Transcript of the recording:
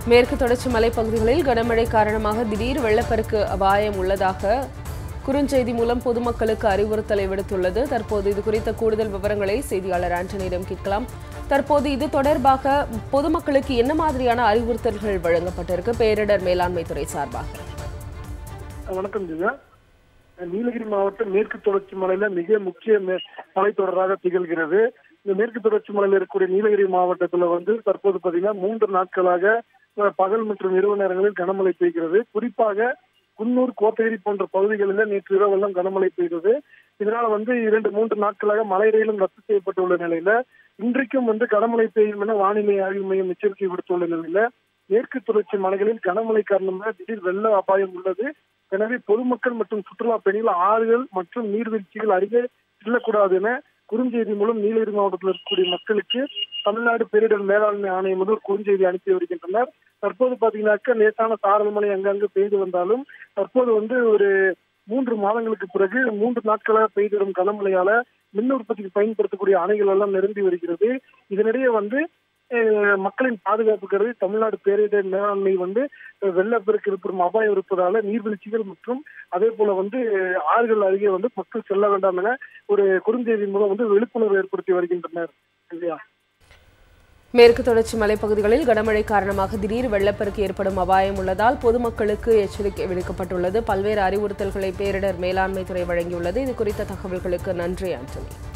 மேற்கு தொடர்ச்சி மலைப்பகுதிகளில் கனமழை காரணமாக திடீர் வெள்ளப்பெருக்கு அபாயம் உள்ளதாக குறுஞ்செய்தி மூலம் பொதுமக்களுக்கு அறிவுறுத்தலை விடுத்துள்ளது. தற்போது இது குறித்த கூடுதல் விவரங்களை செய்தியாளர் ஆண்டனியிடம் கேட்கலாம். தற்போது இது தொடர்பாக பொதுமக்களுக்கு என்ன மாதிரியான அறிவுறுத்தல்கள் வழங்கப்பட்டிருக்கு பேரிடர் மேலாண்மை துறை சார்பாக? வணக்கம் ஜியா. நீலகிரி மாவட்டம் மேற்கு தொடர்ச்சி மலையில மிக முக்கிய மலைத்தொடராக திகழ்கிறது. இந்த மேற்கு தொடர்ச்சி மலையில் இருக்கக்கூடிய நீலகிரி மாவட்டத்துல தற்போது பாத்தீங்கன்னா 3 நாட்களாக பகல் மற்றும் இரவு நேரங்களில் கனமழை பெய்கிறது. குறிப்பாக குன்னூர், கோத்தகிரி போன்ற பகுதிகளில் நேற்று இரவெல்லாம் கனமழை பெய்தது. இதனால 2-3 நாட்களாக மழை ரயிலும் ரத்து செய்யப்பட்டுள்ள நிலையில இன்றைக்கும் கனமழை பெய்யும் என வானிலை ஆய்வு மையம் எச்சரிக்கை விடுத்துள்ள நிலையில மேற்கு தொடர்ச்சி மலைகளில் கனமழை காரணமாக திடீர் வெள்ள அபாயம் உள்ளது. எனவே பொதுமக்கள் மற்றும் சுற்றுலா பயணிகள் ஆறுகள் மற்றும் நீர்வீழ்ச்சிகள் அருகே செல்லக்கூடாது என குறுஞ்செய்தி மூலம் நீலகிரி மாவட்டத்தில் இருக்கக்கூடிய மக்களுக்கு தமிழ்நாடு பேரிடர் மேலாண்மை ஆணையம் ஒரு குறுஞ்செய்தி அனுப்பி வருகின்றனர். தற்போது பாத்தீங்கன்னாக்க லேசான சாரல் மழை அங்கங்கு பெய்து வந்தாலும் தற்போது ஒரு 3 மாதங்களுக்கு பிறகு 3 நாட்களாக பெய்து வரும் கனமழையால மின் உற்பத்திக்கு பயன்படுத்தக்கூடிய அணைகள் எல்லாம் நிரம்பி வருகிறது. இதனிடையே மக்களின் பாதுகாப்பு கருதி தமிழ்நாடு பேரிடர் மேலாண்மை வெள்ளப்பெருக்கு ஏற்படும் அபாயம் இருப்பதால நீர்வீழ்ச்சிகள் மற்றும் அதே போல ஆறுகள் அருகே மக்கள் செல்ல வேண்டாம் என ஒரு குறுஞ்செய்தி மூலம் விழிப்புணர்வு ஏற்படுத்தி வருகின்றனர். இல்லையா? மேற்கு தொடர்ச்சி மலைப்பகுதிகளில் கனமழை காரணமாக திடீர் வெள்ளப்பெருக்கு ஏற்படும் அபாயம் உள்ளதால் பொதுமக்களுக்கு எச்சரிக்கை விடுக்கப்பட்டுள்ளது. பல்வேறு அறிவுறுத்தல்களை பேரிடர் மேலாண்மை துறை வழங்கியுள்ளது. இது குறித்த தகவல்களுக்கு நன்றி ஆண்டனி.